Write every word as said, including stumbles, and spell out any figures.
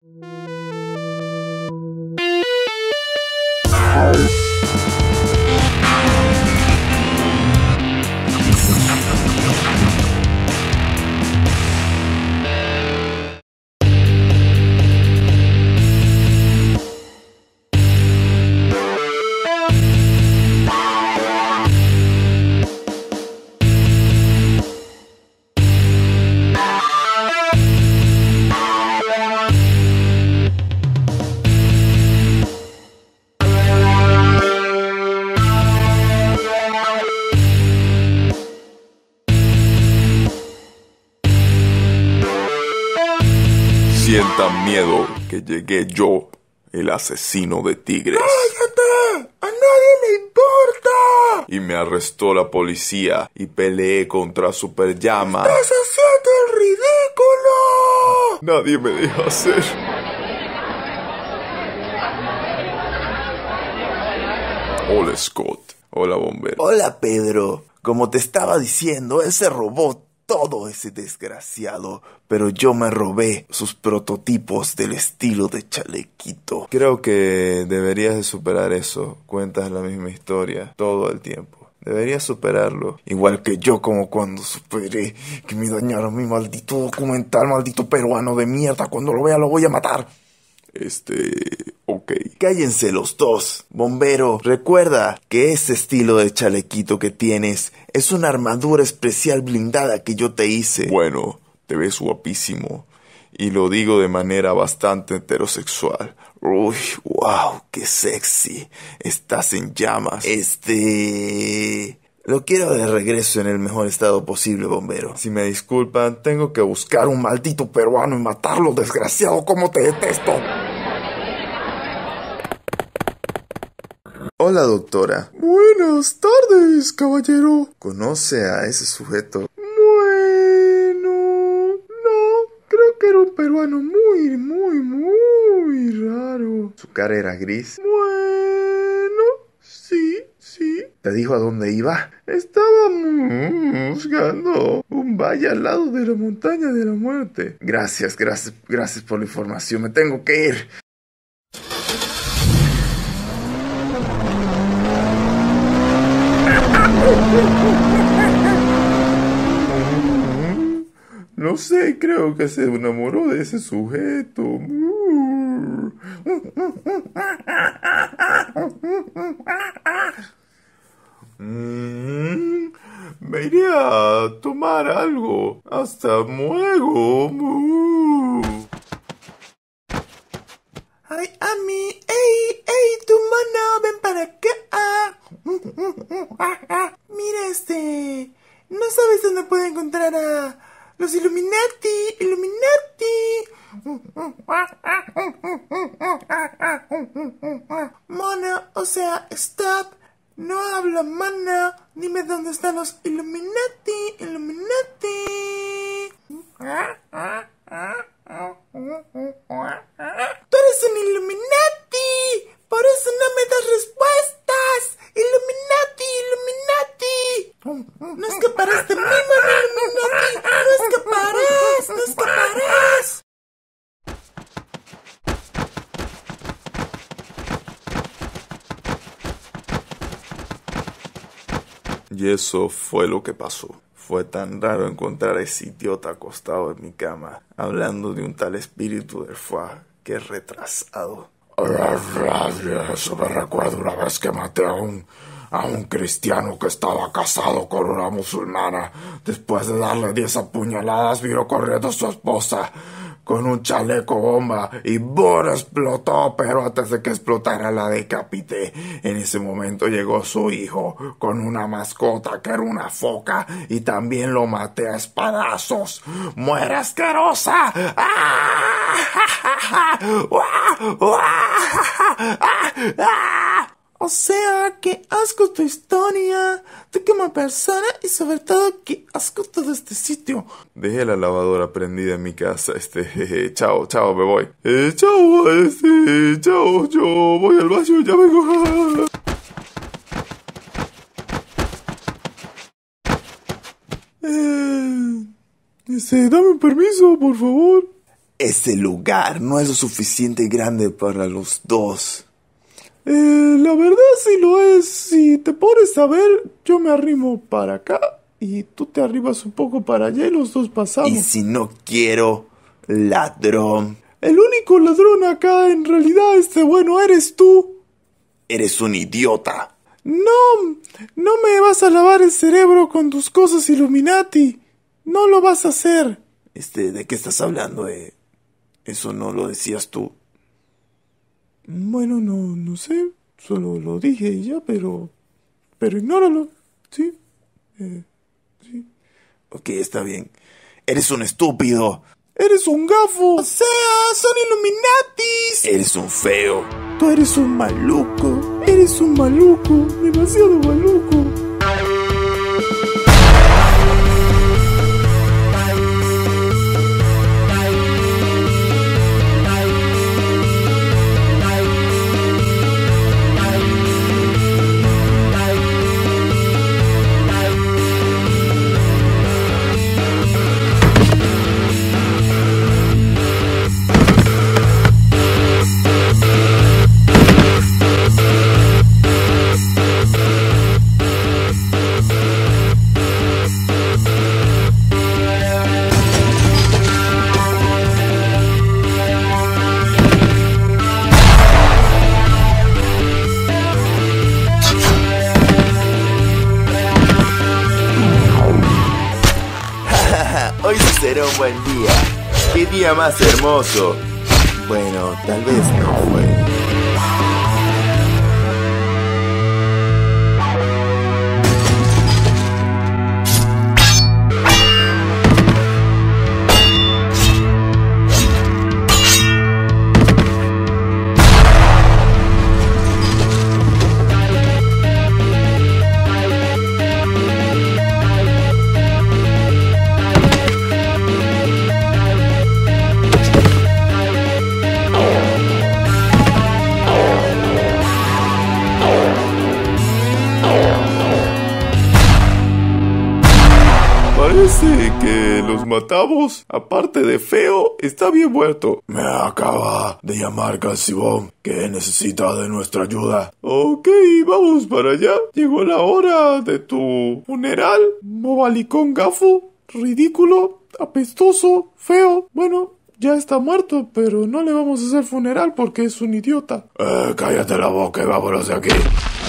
Sientan miedo que llegué yo, el asesino de tigres. ¡Cállate! ¡A nadie le importa! Y me arrestó la policía y peleé contra Superllama. ¡Estás haciendo el ridículo! Nadie me deja hacer. Hola, Scott. Hola, bombero. Hola, Pedro. Como te estaba diciendo, él se robó todo ese desgraciado, pero yo me robé sus prototipos del estilo de chalequito. Creo que deberías de superar eso. Cuentas la misma historia todo el tiempo. Deberías superarlo. Igual que yo, como cuando superé que me dañaron mi maldito documental, maldito peruano de mierda. Cuando lo vea lo voy a matar. Este... ok. Cállense los dos. Bombero, recuerda que ese estilo de chalequito que tienes es una armadura especial blindada que yo te hice. Bueno, te ves guapísimo. Y lo digo de manera bastante heterosexual. Uy, wow, qué sexy. Estás en llamas. Este... Lo quiero de regreso en el mejor estado posible, bombero. Si me disculpan, tengo que buscar un maldito peruano y matarlo, desgraciado. ¿Cómo te detesto? Hola, doctora. Buenas tardes, caballero. ¿Conoce a ese sujeto? Bueno, no, creo que era un peruano muy, muy, muy raro. ¿Su cara era gris? Bueno, sí, sí. ¿Te dijo a dónde iba? Estaba buscando un valle al lado de la montaña de la muerte. Gracias, gracias, gracias por la información. Me tengo que ir. No sé, creo que se enamoró de ese sujeto. Mm, me iré a tomar algo. Hasta luego. Ay, Ami, ey, ey, tu mono, ven para acá. Mira este, ¿no sabes dónde puedo encontrar a los Illuminati? Illuminati. Mono, o sea, stop. No hablo, mono. Dime dónde están los Illuminati. Illuminati. Tú eres un Illuminati. Por eso no me das respuestas. Illuminati, Illuminati. No escaparás de mí, mono Illuminati. No escaparás, no escaparás. Y eso fue lo que pasó. Fue tan raro encontrar a ese idiota acostado en mi cama, hablando de un tal espíritu del foie. Qué retrasado. Eso me recuerda una vez que maté a un, a un cristiano que estaba casado con una musulmana. Después de darle diez apuñaladas, vino corriendo su esposa con un chaleco bomba y ¡bum! Explotó, pero antes de que explotara la decapité. En ese momento llegó su hijo con una mascota que era una foca y también lo maté a espadazos. ¡Muere asquerosa! O sea, qué asco tu historia. Tú como persona y sobre todo qué asco todo este sitio. Dejé la lavadora prendida en mi casa. Este, jeje, chao, chao, me voy. Eh, chao, este, chao, yo voy al baño, ya vengo. Eh, este, dame un permiso, por favor. Ese lugar no es lo suficiente grande para los dos. Eh, la verdad sí lo es. Si te pones a ver, yo me arrimo para acá y tú te arribas un poco para allá y los dos pasamos. Y si no quiero, ladrón. El único ladrón acá en realidad, este bueno, eres tú. Eres un idiota. No, no me vas a lavar el cerebro con tus cosas Illuminati. No lo vas a hacer. Este, ¿de qué estás hablando? Eh? Eso no lo decías tú. Bueno, no, no sé. Solo lo dije y ya, pero... Pero ignóralo, ¿sí? Eh, sí. Ok, está bien. Eres un estúpido. ¡Eres un gafo! O sea, son Illuminatis. Eres un feo. Tú eres un maluco. Eres un maluco. Demasiado maluco. Hoy sí será un buen día. ¡Qué día más hermoso! Bueno, tal vez no fue. Parece que los matamos. Aparte de feo, está bien muerto. Me acaba de llamar Calcibón, que necesita de nuestra ayuda. Ok, vamos para allá. Llegó la hora de tu funeral. Mobalicón gafo, ridículo, apestoso, feo. Bueno, ya está muerto, pero no le vamos a hacer funeral porque es un idiota. Eh, cállate la boca y vámonos de aquí.